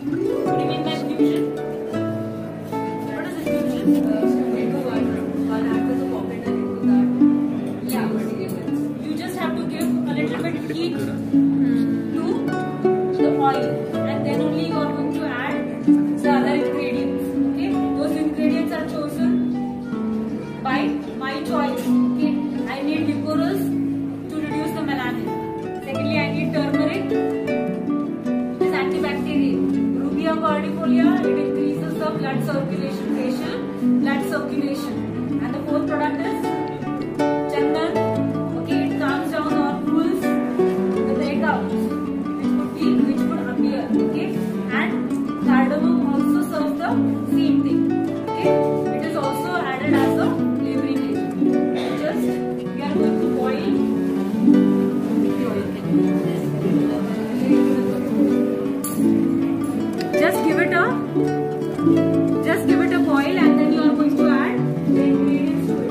What do you mean by fusion? What is fusion? One act as a pocket and into that. Yeah. You just have to give a little bit heat to the oil, and then only you are going to add the other ingredients. Okay, those ingredients are chosen by my choice. Okay, I need liquorous to reduce the melanin. Secondly, I need turmeric. It is antibacterial. Rubia cordifolia, it increases the blood circulation, facial blood circulation. And the fourth product is chandan. Okay, it calms down or cools the breakouts which would appear. Okay, and cardamom also serves the same thing. Okay, it is also added as a flavoring agent. Just we are going to boil the oil. Just give it a boil, and then you are going to add the ingredients to it.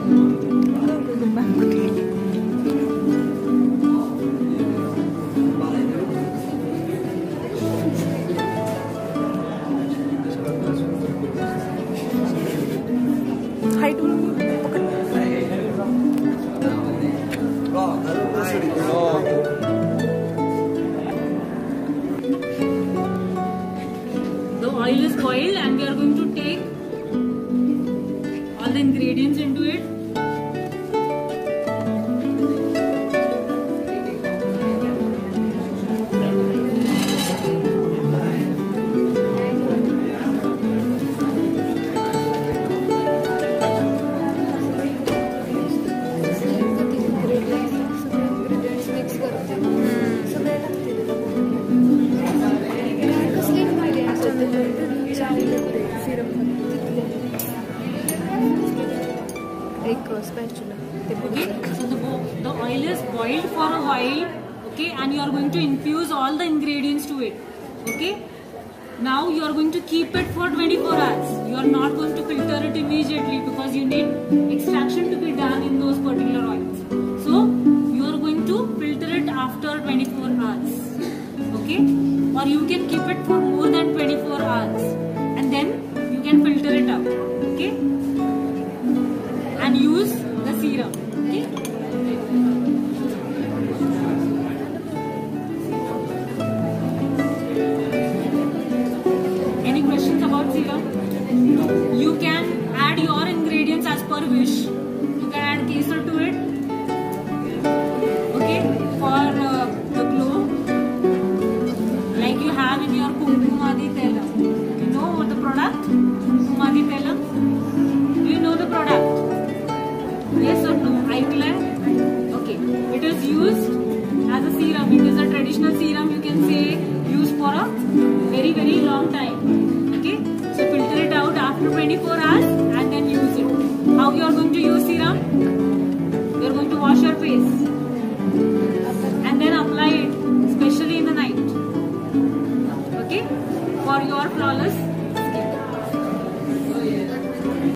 The oil is boiled, and we are going to take all the ingredients into it. Okay, so the oil is boiled for a while. Okay, and you are going to infuse all the ingredients to it. Okay, now you are going to keep it for 24 hours. You are not going to filter it immediately because you need extraction to be done in those particular oils. So you are going to filter it after 24 hours. Okay, or you can keep it for more than 24 hours and then you can filter it out. Okay, and use the serum. Okay. Any questions about serum? You can add your ingredients as per wish. You can add kesar to it. Okay, for the glow, like you have in your Kumkumadi Tailam. You know what the product? Kumkumadi Tailam. Do you know the product? Yes or no? Eye-Clear? Okay. It is used as a serum. It is a traditional serum, you can say, used for a very, very long time. Okay. So filter it out after 24 hours and then use it. How you are going to use serum? You are going to wash your face.